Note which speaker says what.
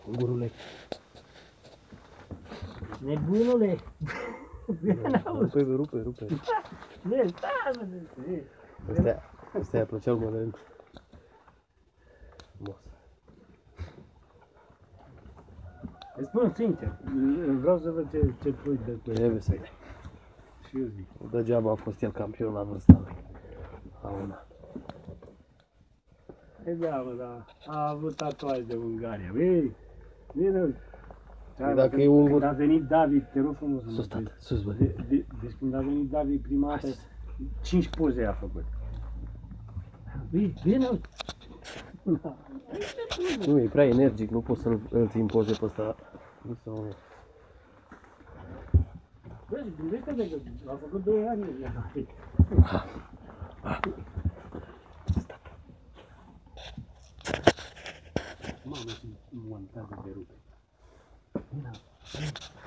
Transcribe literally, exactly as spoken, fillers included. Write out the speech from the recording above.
Speaker 1: Ungurule.
Speaker 2: Nebunule!
Speaker 1: Rupe, rupe, rupe.
Speaker 2: Ne, stai, mă, ne.
Speaker 1: Astea, astea îi plăceau mănânc. Frumos.
Speaker 2: Îți spun sincer, vreau să văd ce, ce pui de pe.
Speaker 1: Trebuie să-i.
Speaker 2: Și eu zic.
Speaker 1: Degeaba a fost el campion la vârsta lui. La una.
Speaker 2: E da, mă, da. A avut tatuaj de Ungaria. Ei, vină.
Speaker 1: Păi dacă e ungur...
Speaker 2: Când a venit David, te rog frumos.
Speaker 1: Sus, tată, sus, bă.
Speaker 2: De, de, deci când a venit David prima dată, cinci poze a făcut. Vii, vină.
Speaker 1: Nu, e prea energic, nu poți să-l ții în poze pe ăsta. Nu să nu...
Speaker 2: Bă, gândește-te că a făcut doi ani. Mamă, și montează de rupe. Vină.